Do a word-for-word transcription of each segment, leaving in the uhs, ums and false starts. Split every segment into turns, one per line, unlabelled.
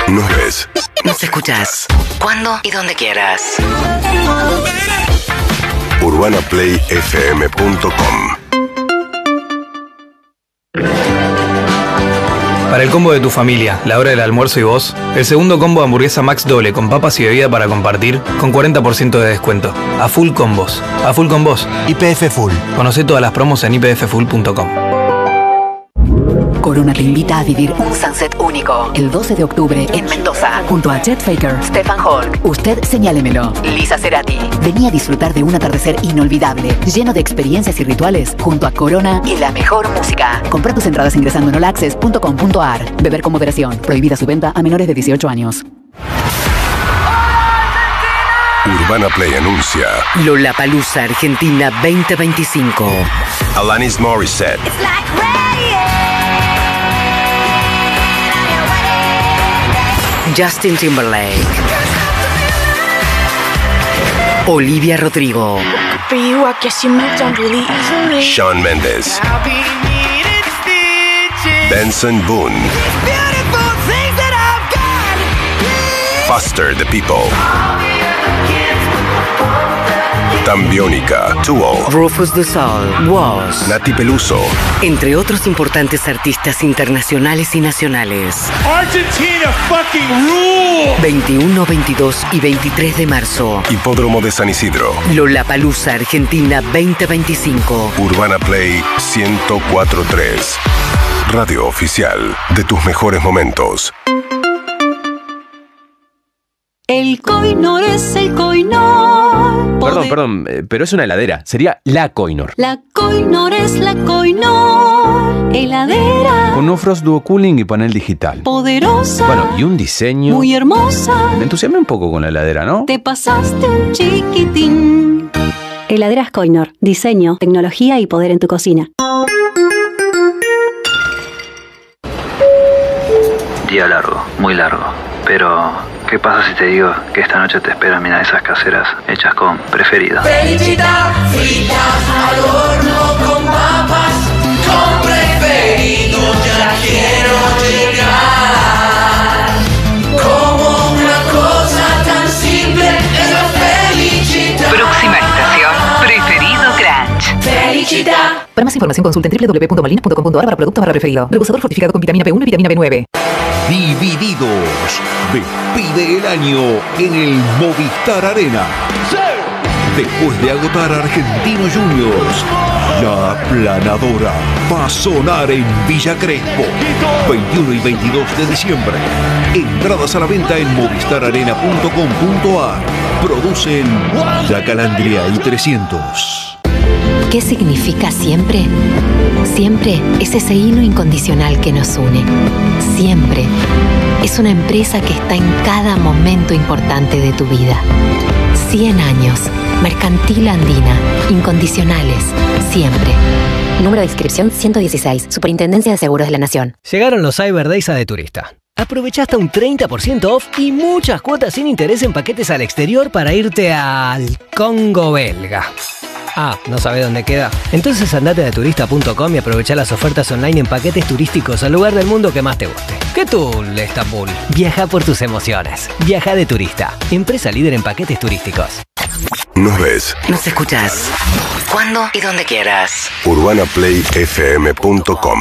Nos ves.
Nos escuchás cuando y donde quieras.
urbana play f m punto com.
Para el combo de tu familia, la hora del almuerzo y vos, el segundo combo de hamburguesa Max doble con papas y bebida para compartir con cuarenta por ciento de descuento. A full combos. A full con vos.
Y P F Full.
Conocé todas las promos en i p f full punto com.
Corona te invita a vivir un sunset único el doce de octubre en Mendoza, junto a Chet Faker, Stefan Hulk, Usted Señálemelo, Lisa Cerati. Vení a disfrutar de un atardecer inolvidable, lleno de experiencias y rituales, junto a Corona y la mejor música. Compra tus entradas ingresando en all access punto com punto a r. Beber con moderación. Prohibida su venta a menores de dieciocho años.
Urbana Play anuncia
Lollapalooza Argentina veinte veinticinco.
Alanis Morissette,
Justin Timberlake, Olivia Rodrigo,
Shawn Mendes, Benson Boone, Foster the People, Tambiónica, Tool,
Rufus Du Sol, Woz,
Nati Peluso,
entre otros importantes artistas internacionales y nacionales.
Argentina fucking rule.
veintiuno, veintidós y veintitrés de marzo.
Hipódromo de San Isidro.
Lollapalooza Argentina veinte veinticinco.
Urbana Play ciento cuatro punto tres. Radio oficial de tus mejores momentos.
El Coinor es el Coinor.
Perdón, perdón, eh, pero es una heladera. Sería la Coinor.
La Coinor es la Coinor. Heladera.
Con No Frost Duo Cooling y panel digital.
Poderosa.
Bueno, y un diseño
muy hermosa.
Me entusiasmé un poco con la heladera, ¿no?
Te pasaste un chiquitín.
Heladeras Coinor. Diseño, tecnología y poder en tu cocina.
Día largo, muy largo. Pero, ¿qué pasa si te digo que esta noche te esperan milanesas caseras hechas con preferido?
Felicita, fritas al horno con papas, con preferido ya quiero llegar. Como una cosa tan simple es la felicidad.
Próxima estación, Preferido Crunch.
Felicidad.
Para más información consulten w w w punto molinos punto com punto a r para productos para preferido. Reposador fortificado con vitamina B uno y vitamina B nueve.
Divididos. Despide el año en el Movistar Arena. Después de agotar a Argentinos Juniors, la aplanadora va a sonar en Villa Crespo. veintiuno y veintidós de diciembre. Entradas a la venta en movistar arena punto com punto a r. Producen La Calandria y trescientos.
¿Qué significa siempre? Siempre es ese hilo incondicional que nos une. Siempre es una empresa que está en cada momento importante de tu vida. cien años. Mercantil Andina. Incondicionales. Siempre. Número de inscripción ciento dieciséis. Superintendencia de Seguros de la Nación.
Llegaron los Cyber Days a De Turista. Aprovecha hasta un treinta por ciento off y muchas cuotas sin interés en paquetes al exterior para irte al Congo belga. Ah, ¿no sabés dónde queda? Entonces andate a de turista punto com y aprovecha las ofertas online en paquetes turísticos al lugar del mundo que más te guste. ¿Qué tool, Estambul? Viaja por tus emociones. Viaja de Turista, empresa líder en paquetes turísticos.
Nos ves.
Nos escuchás cuando y donde quieras.
urbana play f m punto com.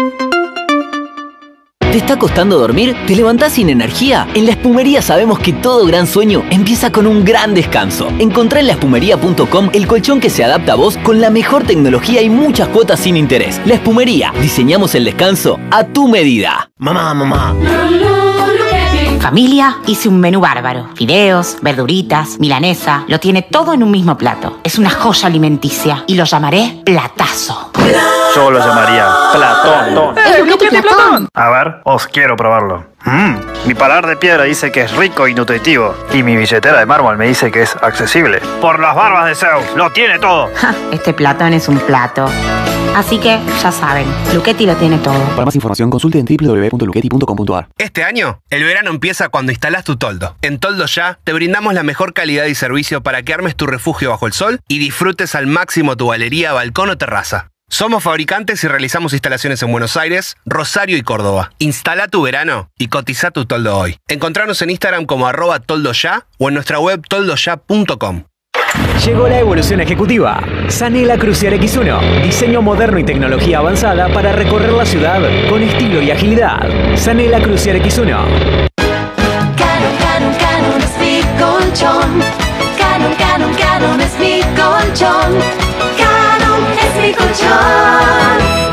¿Te está costando dormir? ¿Te levantás sin energía? En La Espumería sabemos que todo gran sueño empieza con un gran descanso. Encontrá en la espumería punto com el colchón que se adapta a vos con la mejor tecnología y muchas cuotas sin interés. La Espumería. Diseñamos el descanso a tu medida.
Mamá, mamá. Familia, hice un menú bárbaro. Fideos, verduritas, milanesa. Lo tiene todo en un mismo plato. Es una joya alimenticia y lo llamaré platazo.
Yo lo llamaría Platón.
¡Eh, no tiene Platón!
A ver, os quiero probarlo. Mm, mi paladar de piedra dice que es rico y nutritivo. Y mi billetera de mármol me dice que es accesible. Por las barbas de Zeus, lo tiene todo.
Ja, este Platón es un plato. Así que, ya saben, Luchetti lo tiene todo.
Para más información consulte en w w w punto luchetti punto com punto a r.
Este año, el verano empieza cuando instalas tu toldo. En Toldo Ya, te brindamos la mejor calidad y servicio para que armes tu refugio bajo el sol y disfrutes al máximo tu galería, balcón o terraza. Somos fabricantes y realizamos instalaciones en Buenos Aires, Rosario y Córdoba. Instala tu verano y cotiza tu toldo hoy. Encontrarnos en Instagram como arroba toldoya o en nuestra web toldoya punto com.
Llegó la evolución ejecutiva. Sanela Crucial equis uno. Diseño moderno y tecnología avanzada para recorrer la ciudad con estilo y agilidad. Sanela Crucial equis uno.
Canon, Canon, Canon es mi colchón. Canon, Canon, Canon es mi colchón. Canon es mi colchón.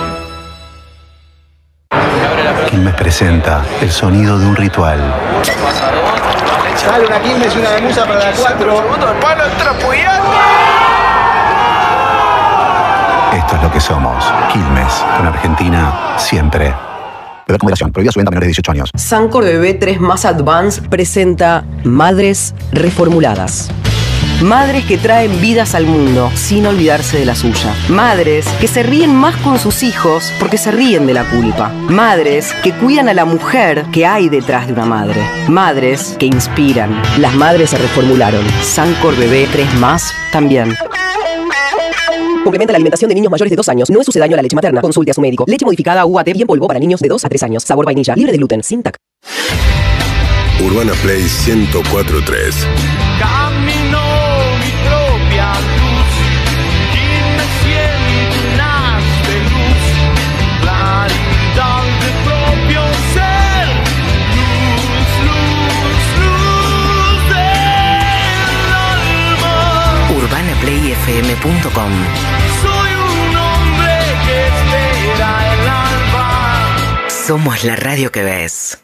Quilmes presenta el sonido de un ritual.
Sale una Quilmes y una de Musa para la cuatro.
Esto es lo que somos. Quilmes, con Argentina siempre. Beber con moderación. Prohibida su venta a menores de dieciocho años.
Sancor Bebé tres más Advance presenta Madres Reformuladas. Madres que traen vidas al mundo sin olvidarse de la suya. Madres que se ríen más con sus hijos porque se ríen de la culpa. Madres que cuidan a la mujer que hay detrás de una madre. Madres que inspiran. Las madres se reformularon. Sancor Bebé tres más también. Complementa la alimentación de niños mayores de dos años. No es sucedáneo a la leche materna. Consulte a su médico. Leche modificada U A T bien polvo para niños de dos a tres años. Sabor vainilla. Libre de gluten. Sin T A C.
Urbana Play ciento cuatro punto tres.
Camino mi propia luz y me siento un haz de luz, claridad de propio ser, luz, luz, luz del alma.
urbana play f m punto com.
Soy un hombre que espera el alba.
Somos la radio que ves.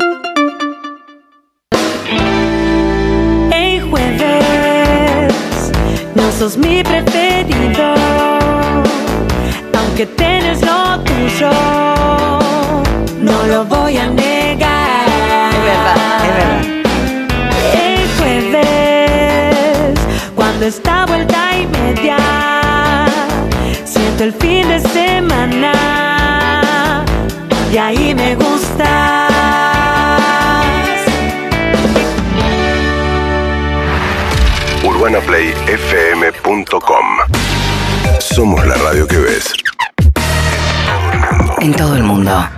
No sos mi preferido, aunque tienes lo tuyo, no lo voy a negar.
Es verdad, es verdad.
El jueves, cuando está vuelta y media, siento el fin de semana y ahí me gusta.
urbana play f m punto com. Somos la radio que ves.
En todo el mundo.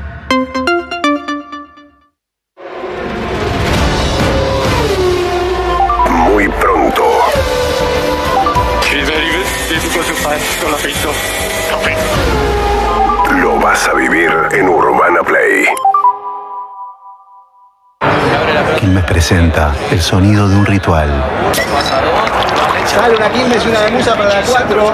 Muy pronto. Lo vas a vivir en Urbana Play.
Quilmes presenta el sonido de un ritual.
Sale una Quilmes y una de Musa para la cuatro.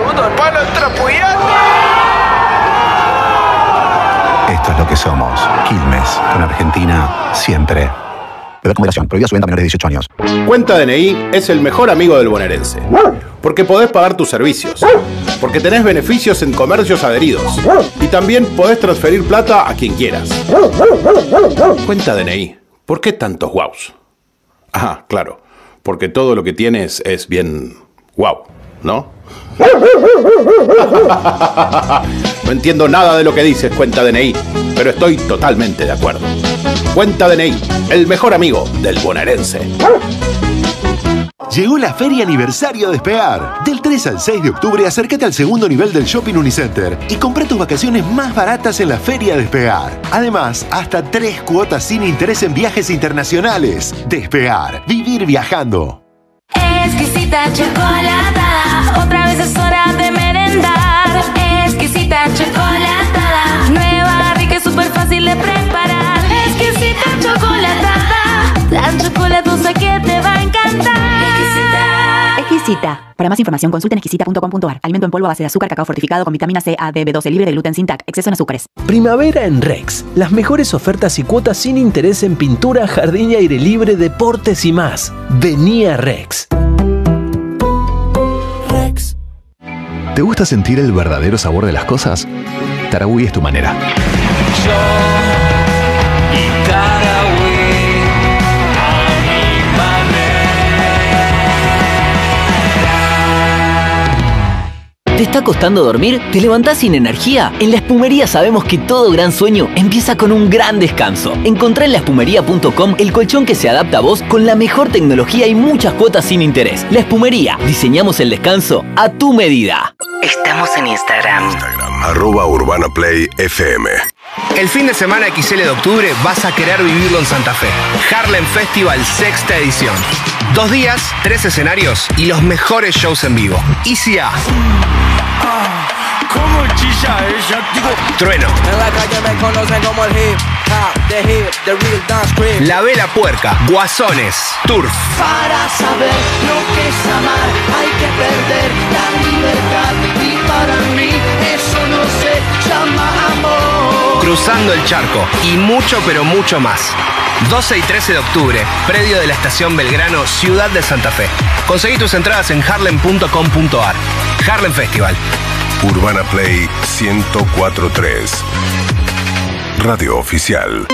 Esto es lo que somos. Quilmes, con Argentina siempre. Beber con moderación. Prohibida su venta a menores de dieciocho años.
Cuenta D N I es el mejor amigo del bonaerense. Porque podés pagar tus servicios. Porque tenés beneficios en comercios adheridos. Y también podés transferir plata a quien quieras. Cuenta D N I. ¿Por qué tantos guaus? Ah, claro. Porque todo lo que tienes es bien guau, ¿no? No entiendo nada de lo que dices, Cuenta D N I, pero estoy totalmente de acuerdo. Cuenta D N I, el mejor amigo del bonaerense.
Llegó la Feria Aniversario de Despegar. Del tres al seis de octubre, acércate al segundo nivel del Shopping Unicenter y compra tus vacaciones más baratas en la Feria Despegar. Además, hasta tres cuotas sin interés en viajes internacionales. Despegar. Vivir viajando.
Exquisita chocolatada, otra vez es hora de merendar. Exquisita chocolatada, nueva, rica y súper fácil de preparar. Exquisita chocolatada, tan chocolatosa que te va a encantar.
Exquisita. Para más información consulten exquisita punto com punto a r. Alimento en polvo a base de azúcar, cacao fortificado con vitamina C, A, D, B doce, libre de gluten, sin T A C, exceso en azúcares.
Primavera en Rex. Las mejores ofertas y cuotas sin interés en pintura, jardín y aire libre, deportes y más. Vení a Rex.
Rex. ¿Te gusta sentir el verdadero sabor de las cosas? Tarahui es tu manera.
Y Tarahui a mi manera.
está costando dormir? ¿Te levantás sin energía? En La Espumería sabemos que todo gran sueño empieza con un gran descanso. Encontrá en la espumería punto com el colchón que se adapta a vos con la mejor tecnología y muchas cuotas sin interés. La Espumería, diseñamos el descanso a tu medida.
Estamos en Instagram.
Arroba Urbana Play F M.
El fin de semana X L de octubre vas a querer vivirlo en Santa Fe. Harlem Festival sexta edición. Dos días, tres escenarios y los mejores shows en vivo. Easy A.
¿Cómo chilla ella? Digo,
Trueno.
En la calle me conocen como el hip hop, the hip, the real dance cream.
La Vela Puerca. Guasones. Turf.
Para saber lo que es amar hay que perder la libertad. Y para mí eso no se llama amor.
Cruzando el Charco. Y mucho pero mucho más. doce y trece de octubre, predio de la Estación Belgrano, Ciudad de Santa Fe. Conseguí tus entradas en harlem punto com punto ar. Harlem Festival.
Urbana Play ciento cuatro punto tres. Radio oficial.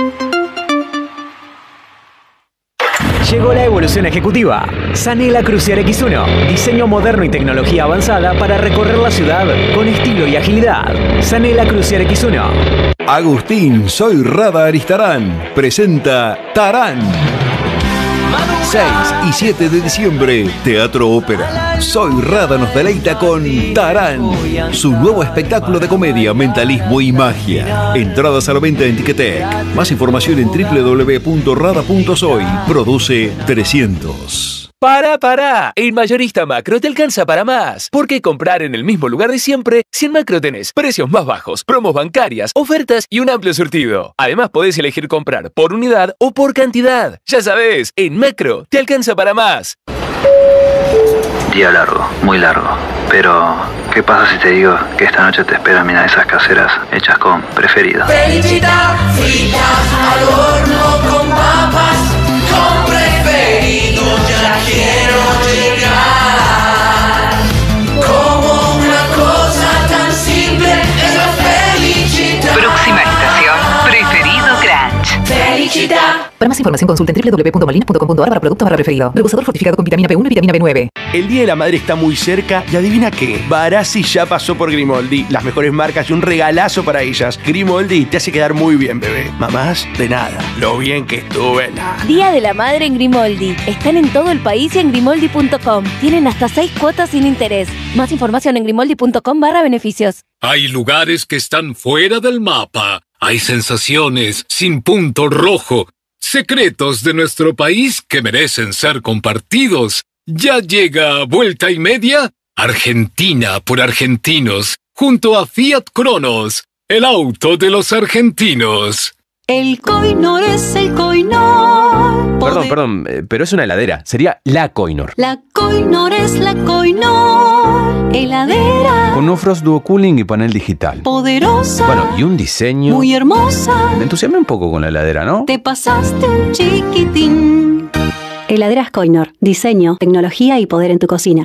Llegó la evolución ejecutiva. Sanela Crucial X uno. Diseño moderno y tecnología avanzada para recorrer la ciudad con estilo y agilidad. Sanela Crucial X uno.
Agustín Soy Rada Aristarán presenta Tarán. seis y siete de diciembre, Teatro Ópera. Soy Rada nos deleita con Tarán, su nuevo espectáculo de comedia, mentalismo y magia. Entradas a la venta en Ticketek. Más información en doble u doble u doble u punto rada punto soy. Produce trescientos.
¡Para, para! En Mayorista Macro te alcanza para más. ¿Por qué comprar en el mismo lugar de siempre si en Macro tenés precios más bajos, promos bancarias, ofertas y un amplio surtido? Además podés elegir comprar por unidad o por cantidad. Ya sabés, en Macro te alcanza para más.
Día largo, muy largo. Pero, ¿qué pasa si te digo que esta noche te esperan milanesas caseras hechas con Preferido?
Felicita, fritas al horno con papas, con Preferido ya quiero llegar. Como una cosa tan simple es la felicidad.
Próxima estación, Preferido Crunch.
Felicidad.
Para más información consulta en doble u doble u doble u punto molinos punto com punto ar para productos barra preferido. Reposador fortificado con vitamina B uno y vitamina B nueve.
El Día de la Madre está muy cerca y adivina qué, Barassi ya pasó por Grimoldi, las mejores marcas y un regalazo para ellas. Grimoldi te hace quedar muy bien, bebé. Mamás, de nada, lo bien que estuve. Nada.
Día de la Madre en Grimoldi. Están en todo el país y en grimoldi punto com. Tienen hasta seis cuotas sin interés. Más información en grimoldi punto com barra beneficios.
Hay lugares que están fuera del mapa. Hay sensaciones sin punto rojo. Secretos de nuestro país que merecen ser compartidos. Ya llega Vuelta y Media, Argentina por argentinos, junto a Fiat Cronos, el auto de los argentinos.
El Coinor es el Coinor.
Perdón, perdón, eh, pero es una heladera. Sería la Coinor.
La Coinor es la Coinor. Heladera.
Con UFROS Duo Cooling y panel digital.
Poderosa.
Bueno, y un diseño
muy hermosa.
Me entusiasmé un poco con la heladera, ¿no?
Te pasaste un chiquitín.
Heladeras Coinor. Diseño, tecnología y poder en tu cocina.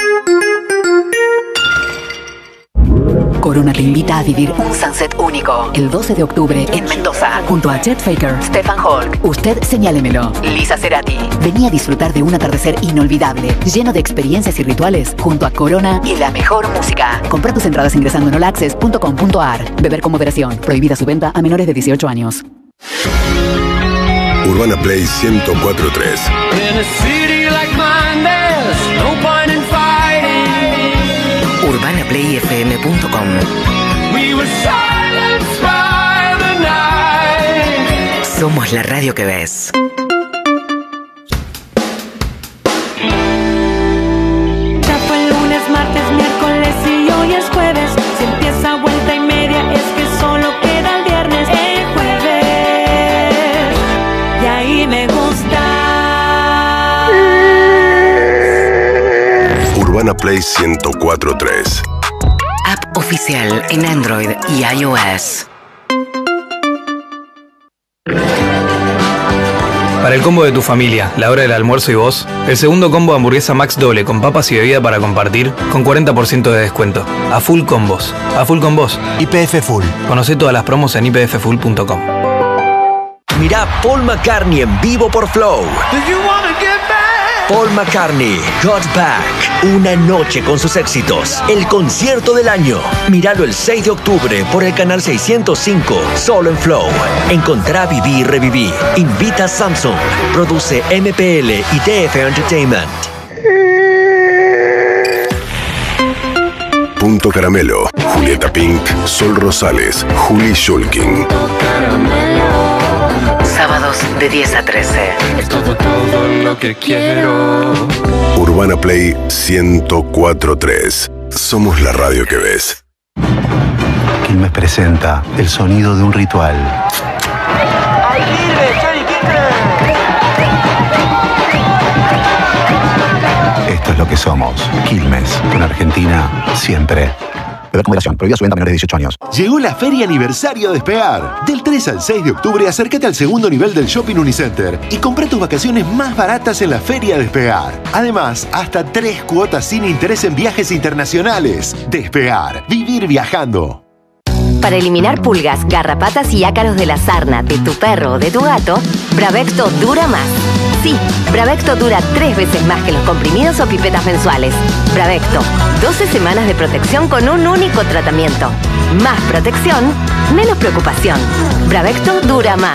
Corona te invita a vivir un sunset único el doce de octubre en Mendoza, junto a Chet Faker, Stefan Holk, Usted Señálemelo, Lisa Cerati. Vení a disfrutar de un atardecer inolvidable, lleno de experiencias y rituales, junto a Corona y la mejor música. Compra tus entradas ingresando en all access punto com punto ar. Beber con moderación. Prohibida su venta a menores de dieciocho años.
Urbana Play ciento cuatro punto tres.
urbana play f m punto com. Somos la radio que ves.
Ya fue lunes, martes, miércoles y hoy es jueves. Si empieza vuelta y media es que solo queda el viernes. El jueves, y ahí me gusta.
Urbana Play ciento cuatro punto tres.
App oficial en Android y iOS.
Para el combo de tu familia, la hora del almuerzo y vos, el segundo combo de hamburguesa Max doble con papas y bebida para compartir con cuarenta por ciento de descuento. A full combos. A full con vos.
Y P F Full.
Conoce todas las promos en i p f full punto com.
Mirá Paul McCartney en vivo por Flow.
Paul McCartney, Got Back. Una noche con sus éxitos. El concierto del año. Míralo el seis de octubre por el canal seiscientos cinco, solo en Flow. Encontrá, viví y reviví. Invita a Samsung. Produce M P L y T F Entertainment.
Punto Caramelo, Julieta Pink, Sol Rosales, Juli Shulkin.
Sábados de diez a trece.
Es todo, todo lo que quiero.
Urbana Play ciento cuatro punto tres. Somos la radio que ves.
Quilmes presenta el sonido de un ritual. Esto es lo que somos. Quilmes, con Argentina siempre. Beber con moderación. Prohibida su venta a menores de dieciocho años.
Llegó la Feria Aniversario de Despegar. Del tres al seis de octubre, acércate al segundo nivel del Shopping Unicenter y compra tus vacaciones más baratas en la Feria Despegar. Además, hasta tres cuotas sin interés en viajes internacionales. Despegar. Vivir viajando.
Para eliminar pulgas, garrapatas y ácaros de la sarna de tu perro o de tu gato, Bravecto dura más. Sí, Bravecto dura tres veces más que los comprimidos o pipetas mensuales. Bravecto, doce semanas de protección con un único tratamiento. Más protección, menos preocupación. Bravecto dura más.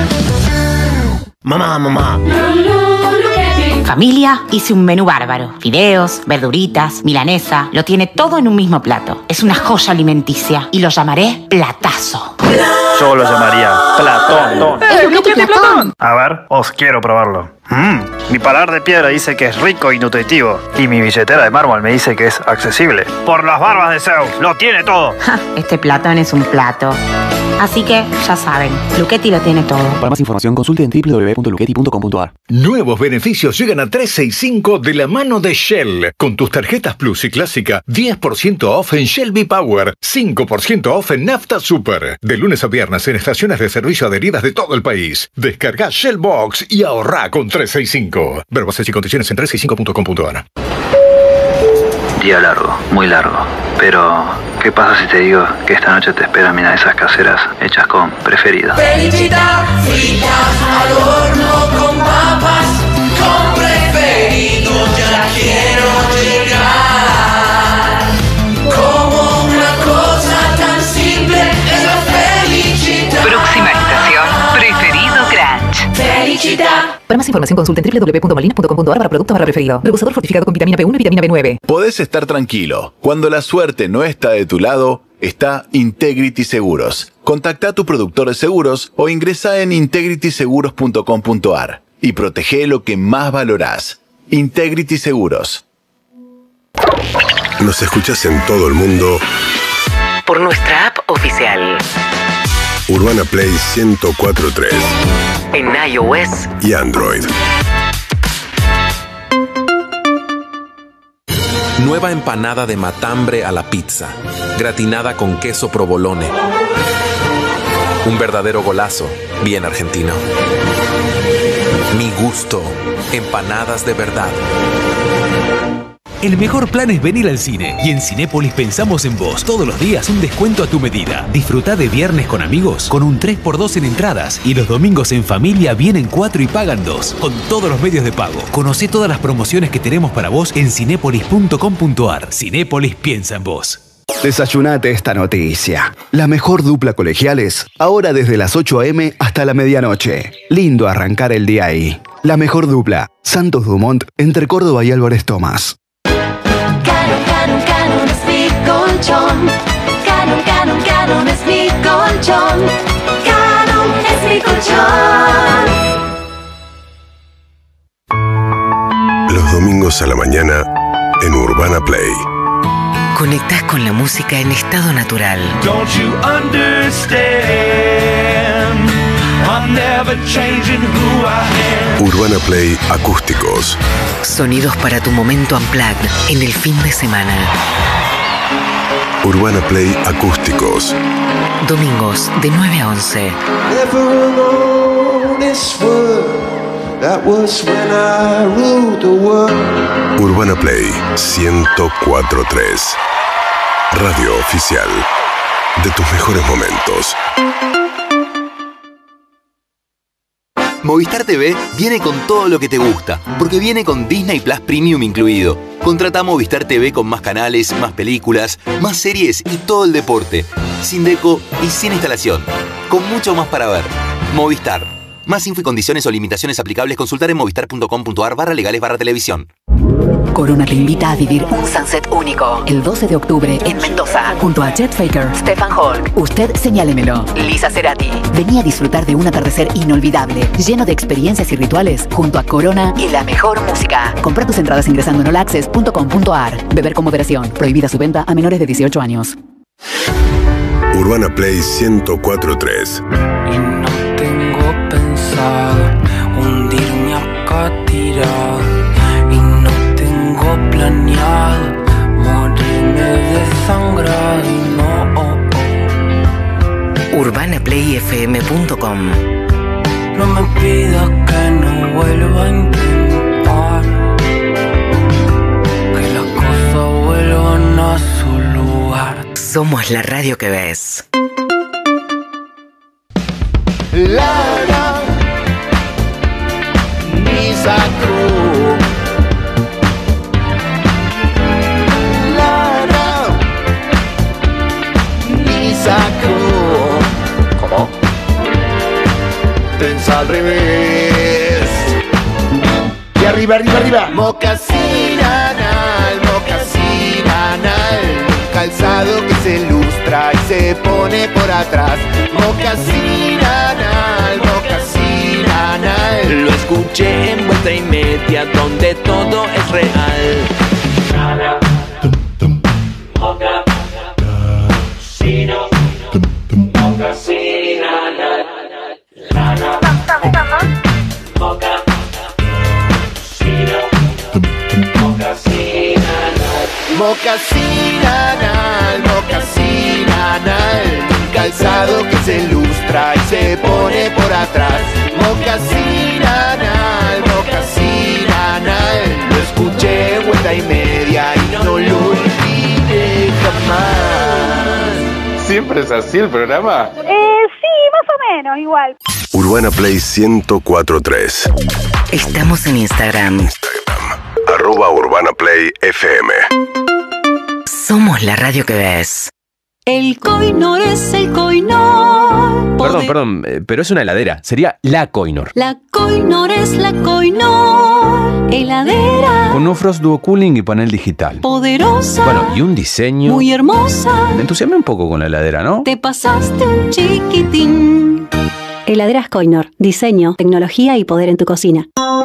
Mamá, mamá. Familia, hice un menú bárbaro. Fideos, verduritas, milanesa. Lo tiene todo en un mismo plato. Es una joya alimenticia y lo llamaré platazo.
Yo lo llamaría Platón.
¡Eh, Luquete Platón!
A ver, os quiero probarlo. Mm, mi paladar de piedra dice que es rico y nutritivo. Y mi billetera de mármol me dice que es accesible. Por las barbas de Zeus, lo tiene todo.
Ja, este Platón es un plato. Así que, ya saben, Luchetti lo tiene todo.
Para más información consulte en w w w punto luchetti punto com punto a r.
Nuevos beneficios llegan a trescientos sesenta y cinco de la mano de Shell. Con tus tarjetas Plus y Clásica, diez por ciento off en Shell V-Power, cinco por ciento off en Nafta Super. De lunes a viernes en estaciones de servicio adheridas de todo el país. Descarga Shell Box y ahorra con trescientos sesenta y cinco. Ver bases y condiciones en trescientos sesenta y cinco punto com punto a r.
Día largo, muy largo. Pero, ¿qué pasa si te digo que esta noche te esperan milanesas caseras hechas con preferido?
Felicita, fritas al horno con papas, con preferido, ya quiero llegar. Como una cosa tan simple es la felicidad.
Próxima estación, Preferido Crunch.
Felicidad.
Para más información consulte en w w w punto malinas punto com punto a r para productos barra preferido. Reposador fortificado con vitamina B uno y vitamina B nueve.
Podés estar tranquilo. Cuando la suerte no está de tu lado, está Integrity Seguros. Contacta a tu productor de seguros o ingresa en integrity seguros punto com punto a r y protege lo que más valorás. Integrity Seguros.
Nos escuchas en todo el mundo
por nuestra app oficial.
Urbana Play ciento cuatro punto tres.
En iOS
y Android.
Nueva empanada de matambre a la pizza, gratinada con queso provolone. Un verdadero golazo, bien argentino. Mi gusto, empanadas de verdad.
El mejor plan es venir al cine y en Cinépolis pensamos en vos. Todos los días un descuento a tu medida. Disfrutá de viernes con amigos con un tres por dos en entradas y los domingos en familia vienen cuatro y pagan dos con todos los medios de pago. Conocé todas las promociones que tenemos para vos en cinépolis punto com punto a r. Cinépolis piensa en vos.
Desayunate esta noticia. La mejor dupla colegiales, ahora desde las ocho a eme hasta la medianoche. Lindo arrancar el día ahí. La mejor dupla, Santos Dumont, entre Córdoba y Álvarez Tomás.
Canon, Canon, Canon es mi colchón. Canon, Canon, Canon es mi colchón. Canon es mi colchón.
Los domingos a la mañana en Urbana Play.
Conectás con la música en estado natural.
Don't you understand? I'm never changing who I am.
Urbana Play Acústicos.
Sonidos para tu momento unplugged en el fin de semana.
Urbana Play Acústicos.
Domingos de nueve a once.
Never alone this world. That was when I ruled the world.
Urbana Play ciento cuatro punto tres. Radio oficial de tus mejores momentos.
Movistar T V viene con todo lo que te gusta, porque viene con Disney Plus Premium incluido. Contrata Movistar T V con más canales, más películas, más series y todo el deporte. Sin deco y sin instalación. Con mucho más para ver. Movistar. Más info y condiciones o limitaciones aplicables, consultar en movistar.com.ar barra legales barra televisión.
Corona te invita a vivir un sunset único el doce de octubre en Mendoza, junto a Chet Faker, Stefan Holk, Usted Señálemelo, Lisa Cerati. Vení a disfrutar de un atardecer inolvidable, lleno de experiencias y rituales, junto a Corona y la mejor música. Compra tus entradas ingresando en all access punto com punto a r. Beber con moderación. Prohibida su venta a menores de dieciocho años.
Urbana Play ciento cuatro punto tres.
Y no tengo pensado hundirme acá tirado. Y no tengo planeado morirme desangrado. Y no, oh,
oh. urbana play f m punto com.
No me pidas que no vuelva a intentar, que las cosas vuelvan a su lugar.
Somos la radio que ves.
Lara, Lisa Cruz. Lara, Lisa Cruz. ¿Cómo? Tensa al revés. Y arriba, arriba, arriba. Mocasín anal, mocasín anal. Calzado que se lustra y se pone por atrás. Mocasín anal, mocasín anal.
Lo escuché en vuelta y media donde todo es real. Nada. Moca. Sino. Mocasín anal. Lana. Moca. Sino. Mocasín anal.
Mocasín anal, mocasín anal. Calzado que se lustra y se pone por atrás. Mocasín anal, mocasín anal. Lo escuché vuelta y media y no lo olvidé jamás.
¿Siempre es así el programa?
Eh, sí, más o menos, igual.
Urbana Play ciento cuatro punto tres.
Estamos en Instagram.
Instagram. Arroba Urbana Play F M.
Somos la radio que ves.
El Coinor es el Coinor.
Perdón, perdón, eh, pero es una heladera. Sería la Coinor.
La Coinor es la Coinor. Heladera.
Con no frost duo cooling y panel digital.
Poderosa.
Bueno, y un diseño
muy hermosa.
Me entusiasmé un poco con la heladera, ¿no?
Te pasaste un chiquitín.
Heladeras Coinor. Diseño, tecnología y poder en tu cocina.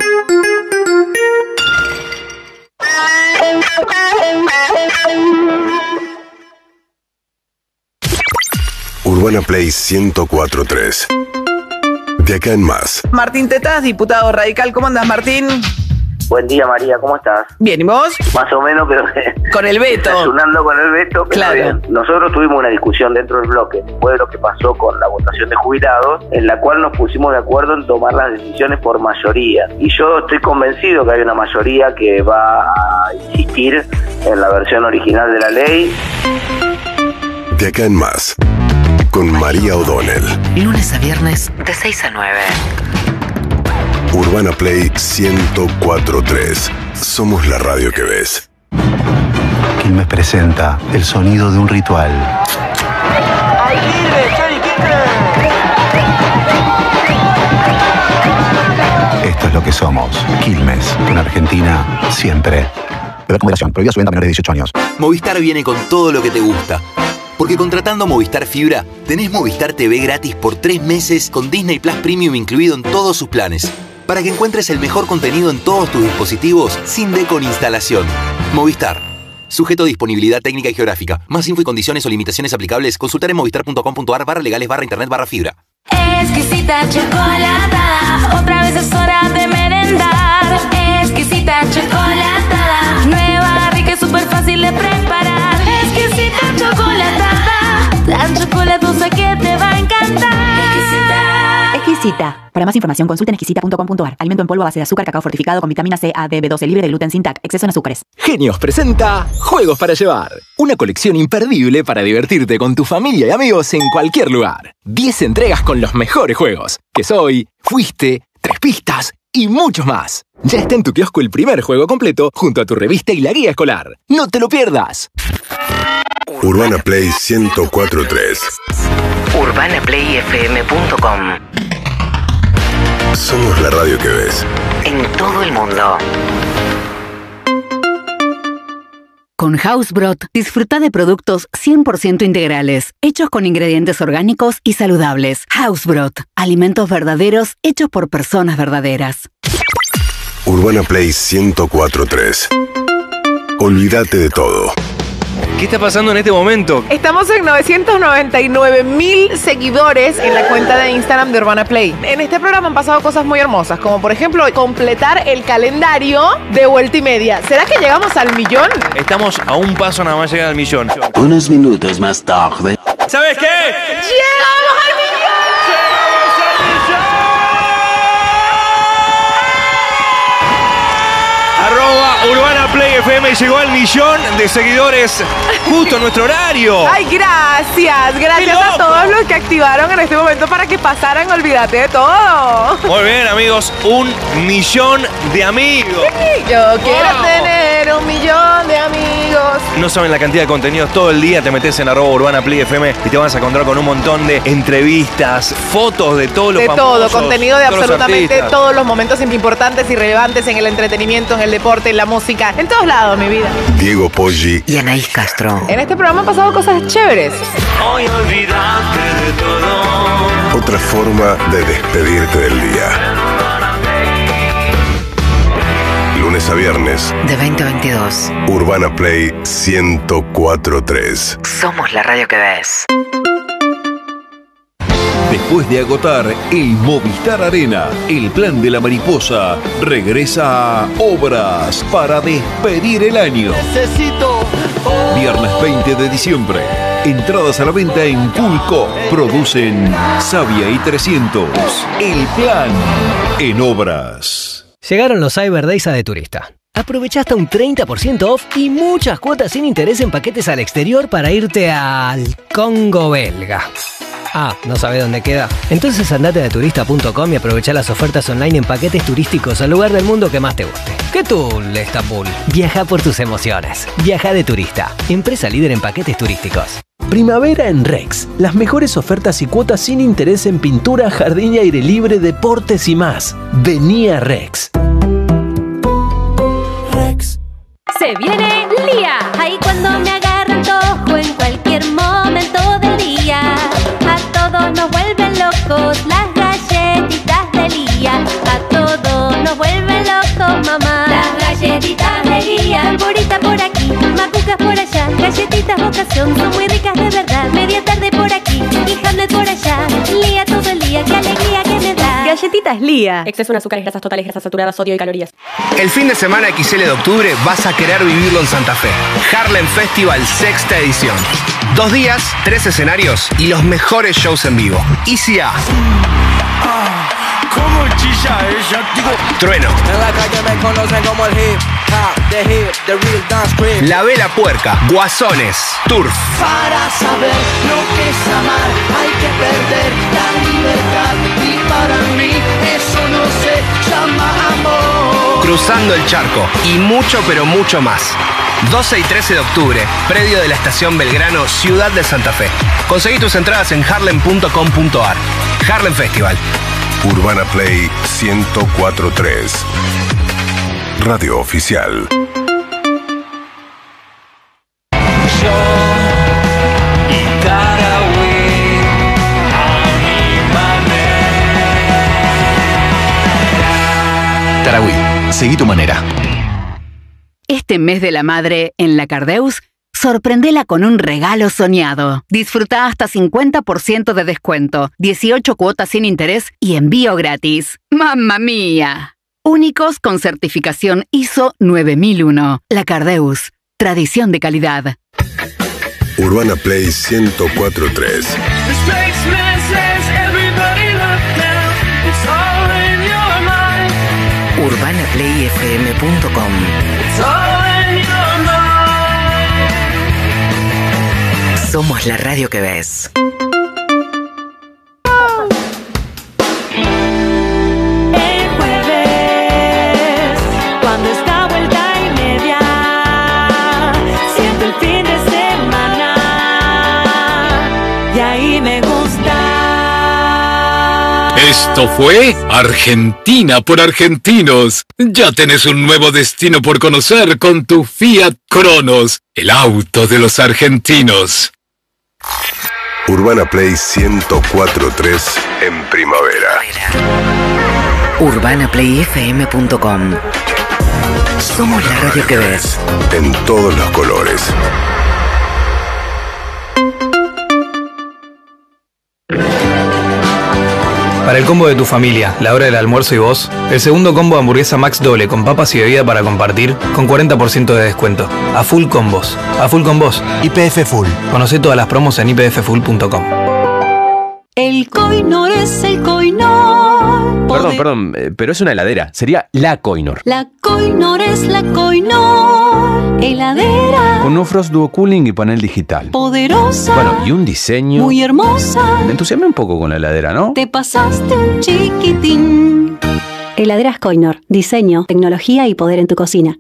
Urbana Play ciento cuatro punto tres. De acá en más.
Martín Tetaz, diputado radical. ¿Cómo andas, Martín?
Buen día, María, ¿cómo estás?
Bien, ¿y vos?
Más o menos, pero...
Con el veto.
Desayunando con el veto, pero
claro.
Bien. Nosotros tuvimos una discusión dentro del bloque, después de lo que pasó con la votación de jubilados, en la cual nos pusimos de acuerdo en tomar las decisiones por mayoría. Y yo estoy convencido que hay una mayoría que va a insistir en la versión original de la ley.
De acá en más. Con María O'Donnell.
Lunes a viernes de seis a nueve.
Urbana Play ciento cuatro punto tres. Somos la radio que ves.
Quilmes presenta el sonido de un ritual.
¡Ay, Quilmes! ¡Johnny Quilmes!
Esto es lo que somos. Quilmes. En Argentina, siempre. Beber con moderación. Prohibida su venta a menores de dieciocho años.
Movistar viene con todo lo que te gusta. Porque contratando Movistar Fibra, tenés Movistar T V gratis por tres meses con Disney Plus Premium incluido en todos sus planes. Para que encuentres el mejor contenido en todos tus dispositivos sin deco ni instalación. Movistar. Sujeto a disponibilidad técnica y geográfica. Más info y condiciones o limitaciones aplicables, consultar en movistar punto com punto a r barra legales barra internet barra fibra.
Exquisita chocolatada, otra vez es hora de merendar. Exquisita chocolatada, nueva, rica y súper fácil de preparar. Exquisita chocolatada, tan chocolatosa que te va a encantar. Exquisita.
Exquisita. Para más información consulta en exquisita punto com punto a r. Alimento en polvo a base de azúcar, cacao fortificado con vitamina C, A, D, B doce, libre de gluten, sin T A C, exceso en azúcares.
Genios presenta Juegos para Llevar. Una colección imperdible para divertirte con tu familia y amigos en cualquier lugar. diez entregas con los mejores juegos. Que soy, fuiste, tres pistas y mucho más. Ya está en tu kiosco el primer juego completo junto a tu revista y la guía escolar. ¡No te lo pierdas!
Urbana Play ciento cuatro punto tres.
urbana play f m punto com.
Somos la radio que ves.
En todo el mundo.
Con Hausbrot, disfruta de productos cien por ciento integrales, hechos con ingredientes orgánicos y saludables. Hausbrot, alimentos verdaderos hechos por personas verdaderas.
Urbana Play ciento cuatro punto tres. Olvídate de todo.
¿Qué está pasando en este momento?
Estamos en novecientos noventa y nueve mil seguidores en la cuenta de Instagram de Urbana Play. En este programa han pasado cosas muy hermosas, como por ejemplo completar el calendario de vuelta y media. ¿Será que llegamos al millón?
Estamos a un paso nada más llegar al millón.
Unos minutos más tarde.
¿Sabes qué?
¡Llegamos al millón!
Arroba Urbana Play F M llegó al millón de seguidores justo en nuestro horario.
Ay, gracias. Gracias a todos los que activaron en este momento para que pasaran Olvídate de Todo.
Muy bien, amigos. Un millón de amigos.
Yo quiero wow. tener un millón de amigos.
No saben la cantidad de contenidos. Todo el día te metes en arroba Urbana Play F M y te vas a encontrar con un montón de entrevistas, fotos de todos los
De
famosos,
todo, contenido de
todos
absolutamente los todos los momentos importantes y relevantes en el entretenimiento, en el deporte, en la música, en todos lados, mi vida.
Diego Poggi
y Anaís Castro.
En este programa han pasado cosas chéveres.
Hoy olvídate de todo.
Otra forma de despedirte del día. Lunes a viernes.
De veinte a veintidós.
Urbana Play ciento cuatro punto tres.
Somos la radio que ves.
Después de agotar el Movistar Arena, el plan de la mariposa regresa a Obras para despedir el año.
Necesito
Viernes veinte de diciembre. Entradas a la venta en Pulco. Producen Sabia y trescientos. El plan en Obras.
Llegaron los Cyber Days a De Turista. Aprovecha hasta un treinta por ciento off y muchas cuotas sin interés en paquetes al exterior para irte al Congo belga. Ah, ¿no sabés dónde queda? Entonces andate a de turista punto com y aprovecha las ofertas online en paquetes turísticos al lugar del mundo que más te guste. ¿Qué tool, Estambul? Viaja por tus emociones. Viaja de turista. Empresa líder en paquetes turísticos.
Primavera en Rex. Las mejores ofertas y cuotas sin interés en pintura, jardín y aire libre, deportes y más. Vení a Rex.
Rex. Se viene Lía. Ahí cuando me agarran tojo en cualquier momento del día. A todos nos vuelven locos las galletitas de Lía. A todos nos vuelven locos, mamá. Las galletitas de Lía. Polvorita por aquí, macucas por allá. Galletitas ocasión, son muy ricas de verdad. Media tarde por aquí y Hamlet por allá. Lía todo el día, qué alegría que me da.
Galletitas Lía.
Exceso en azúcares, grasas totales, grasas saturadas, sodio y calorías.
El fin de semana X L de octubre vas a querer vivirlo en Santa Fe. Harlem Festival sexta edición. Dos días, tres escenarios y los mejores shows en vivo. Easy A.
Ah, ¿cómo chilla ella? Digo,
Trueno.
En la calle me conocen como el hip hop, the hip, the real dance cream.
La Vela Puerca, Guasones, Turf.
Para saber lo que es amar hay que perder la libertad. Y para mí eso no se llama amor.
Cruzando el Charco y mucho pero mucho más. doce y trece de octubre, predio de la Estación Belgrano, Ciudad de Santa Fe. Conseguí tus entradas en harlem punto com punto ar. Harlem Festival.
Urbana Play ciento cuatro punto tres. Radio oficial.
Yo y Tarahui a mi manera.
Tarahui, seguí tu manera.
Este mes de la madre, en La Cardeus, sorprendela con un regalo soñado. Disfruta hasta cincuenta por ciento de descuento, dieciocho cuotas sin interés y envío gratis. ¡Mamma mía! Únicos con certificación I S O nueve mil uno. La Cardeus. Tradición de calidad.
Urbana Play ciento cuatro punto tres.
urbana play f m punto com. Somos la radio que ves.
En
Esto fue Argentina por argentinos. Ya tenés un nuevo destino por conocer con tu Fiat Cronos, el auto de los argentinos.
Urbana Play ciento cuatro punto tres en primavera.
urbana play f m punto com. Somos la radio que ves.
En todos los colores.
Para el combo de tu familia, la hora del almuerzo y vos, el segundo combo de hamburguesa Max doble con papas y bebida para compartir con cuarenta por ciento de descuento. A full con vos. A full con vos. Y P F Full. Conocé todas las promos en i p f full punto com.
El Coinor es el Coinor.
Perdón, perdón, eh, pero es una heladera. Sería la Coinor.
La Coinor es la Coinor. Heladera.
Con un Frost Duo Cooling y panel digital.
Poderosa.
Bueno, y un diseño
muy hermosa.
Me entusiasmé un poco con la heladera, ¿no?
Te pasaste un chiquitín.
Heladeras Coinor. Diseño, tecnología y poder en tu cocina.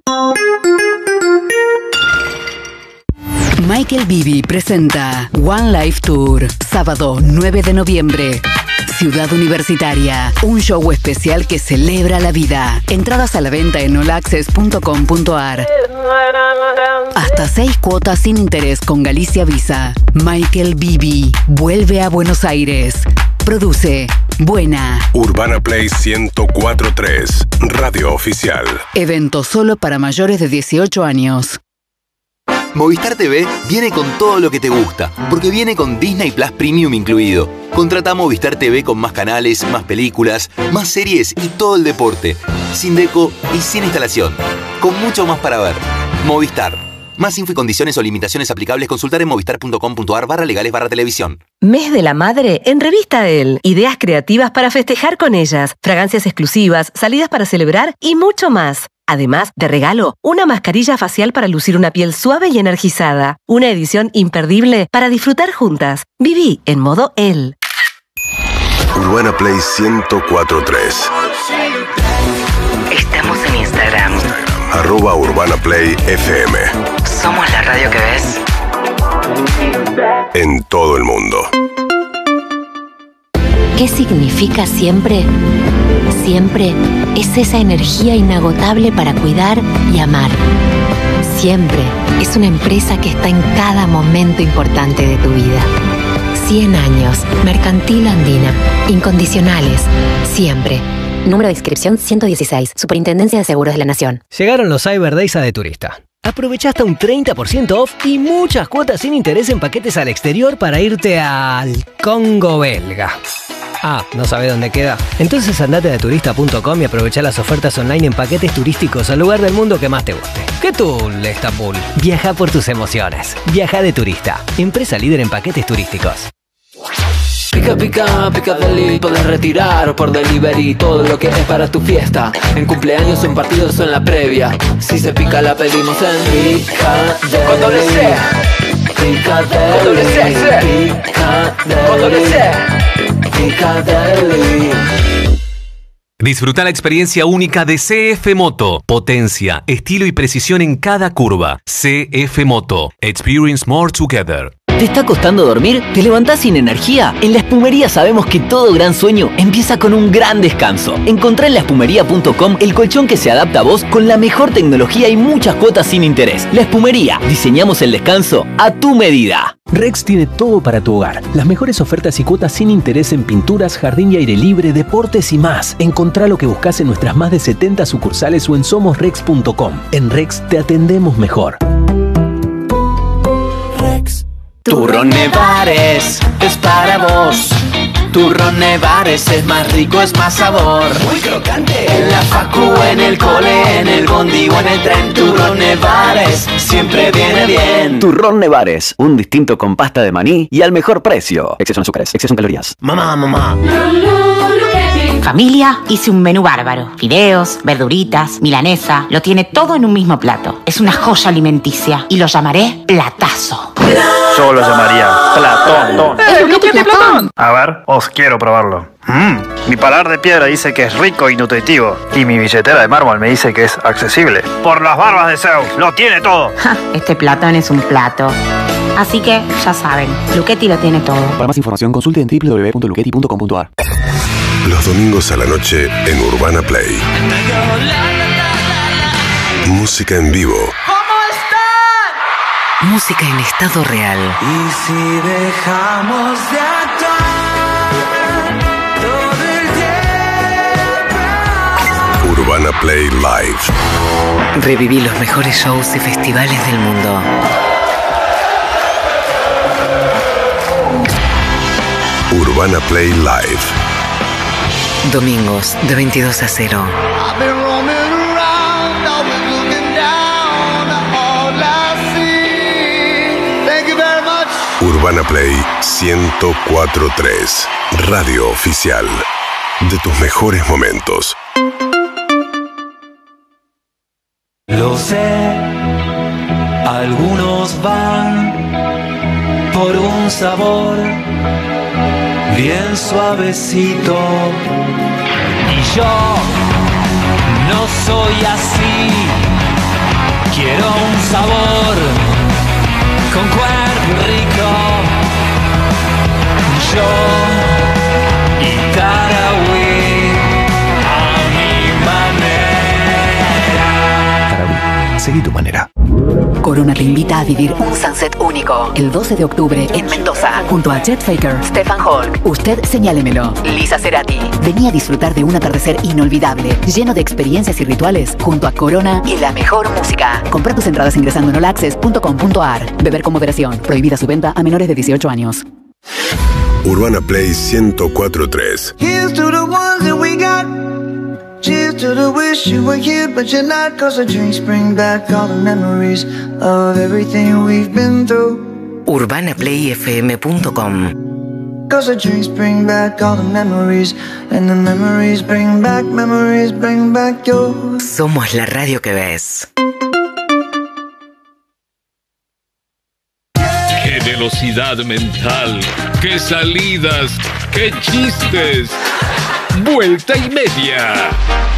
Michael Bibi presenta One Life Tour, sábado nueve de noviembre. Ciudad Universitaria, un show especial que celebra la vida. Entradas a la venta en all access punto com punto a r. Hasta seis cuotas sin interés con Galicia Visa. Michael Bibi vuelve a Buenos Aires. Produce Buena.
Urbana Play ciento cuatro punto tres, radio oficial.
Evento solo para mayores de dieciocho años.
Movistar T V viene con todo lo que te gusta, porque viene con Disney Plus Premium incluido. Contrata Movistar T V con más canales, más películas, más series y todo el deporte. Sin deco y sin instalación. Con mucho más para ver. Movistar. Más info y condiciones o limitaciones aplicables consultar en movistar punto com punto a r barra legales barra televisión.
Mes de la Madre en Revista Elle. Ideas creativas para festejar con ellas. Fragancias exclusivas, salidas para celebrar y mucho más. Además, de regalo, una mascarilla facial para lucir una piel suave y energizada. Una edición imperdible para disfrutar juntas. Viví en modo Elle.
Urbana Play ciento cuatro punto tres.
Estamos en Instagram.
Arroba Urbana Play F M.
Somos la radio que ves.
En todo el mundo.
¿Qué significa siempre? Siempre es esa energía inagotable para cuidar y amar. Siempre es una empresa que está en cada momento importante de tu vida. cien años. Mercantil Andina. Incondicionales. Siempre. Número de inscripción ciento dieciséis. Superintendencia de Seguros de la Nación.
Llegaron los Cyber Days a De Turista. Aprovecha hasta un treinta por ciento off y muchas cuotas sin interés en paquetes al exterior para irte al Congo belga. Ah, ¿no sabés dónde queda? Entonces andate a de turista punto com y aprovecha las ofertas online en paquetes turísticos al lugar del mundo que más te guste. ¿Qué tool, Estambul? Viaja por tus emociones. Viaja de turista. Empresa líder en paquetes turísticos.
Pica, pica, pica deli, podés retirar por delivery todo lo que es para tu fiesta. En cumpleaños, en partidos o en la previa. Si se pica la pedimos en Pica Deli. Con doble C. Pica Deli. Con doble C, C. Pica Deli. Con doble C. Pica Deli.
Disfruta la experiencia única de C F Moto. Potencia, estilo y precisión en cada curva. C F Moto. Experience more together.
¿Te está costando dormir? ¿Te levantás sin energía? En La Espumería sabemos que todo gran sueño empieza con un gran descanso. Encontrá en la espumería punto com el colchón que se adapta a vos con la mejor tecnología y muchas cuotas sin interés. La Espumería. Diseñamos el descanso a tu medida.
Rex tiene todo para tu hogar. Las mejores ofertas y cuotas sin interés en pinturas, jardín y aire libre, deportes y más. Encontrá lo que buscas en nuestras más de setenta sucursales o en somos rex punto com. En Rex te atendemos mejor. Rex.
Turrón Nevares es para vos. Turrón Nevares es más rico, es más sabor. Muy crocante. En la facu, en el cole, en el bondi o en el tren. Turrón Nevares siempre viene bien.
Turrón Nevares, un distinto con pasta de maní y al mejor precio. Exceso en azúcares, exceso en calorías.
Mamá, mamá.
Familia, hice un menú bárbaro. Fideos, verduritas, milanesa. Lo tiene todo en un mismo plato. Es una joya alimenticia y lo llamaré platazo.
Yo lo llamaría Platón.
¿Es lo que tiene Platón?
A ver, os quiero probarlo. Mm, mi paladar de piedra dice que es rico y nutritivo. Y mi billetera de mármol me dice que es accesible. Por las barbas de Zeus, lo tiene todo.
Ja, este Platón es un plato. Así que, ya saben, Luchetti lo tiene todo.
Para más información consulte en w w w punto luchetti punto com punto a r.
Los domingos a la noche en Urbana Play. Música en vivo.
Música en estado real.
Y si dejamos de actuar todo el tiempo.
Urbana Play Live.
Reviví los mejores shows y festivales del mundo.
Urbana Play Live.
Domingos de veintidós a cero.
Urbana Play ciento cuatro punto tres. Radio oficial de tus mejores momentos.
Lo sé, algunos van por un sabor bien suavecito. Y yo no soy así, quiero un sabor con cuerpo rico. Yo y Tarahui a mi manera.
Tarahui, seguí tu manera.
Corona te invita a vivir un sunset único el doce de octubre en Mendoza, junto a Chet Faker, Stefan Holk, Usted Señálemelo, Lisa Cerati. Vení a disfrutar de un atardecer inolvidable, lleno de experiencias y rituales, junto a Corona y la mejor música. Compra tus entradas ingresando en all access punto com punto a r. Beber con moderación. Prohibida su venta a menores de dieciocho años.
Urbana Play ciento cuatro punto tres.
Here's to the ones that we got. Cheers to the wish you were here but you're not. Cause the drinks bring back all the memories of everything we've been through.
urbana play f m punto com.
Cause the drinks bring back all the memories. And the memories bring back, memories bring back your.
Somos la radio que ves.
¡Qué velocidad mental! ¡Qué salidas! ¡Qué chistes! ¡Vuelta y media!